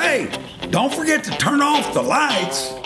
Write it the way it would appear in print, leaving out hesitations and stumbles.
Hey, don't forget to turn off the lights.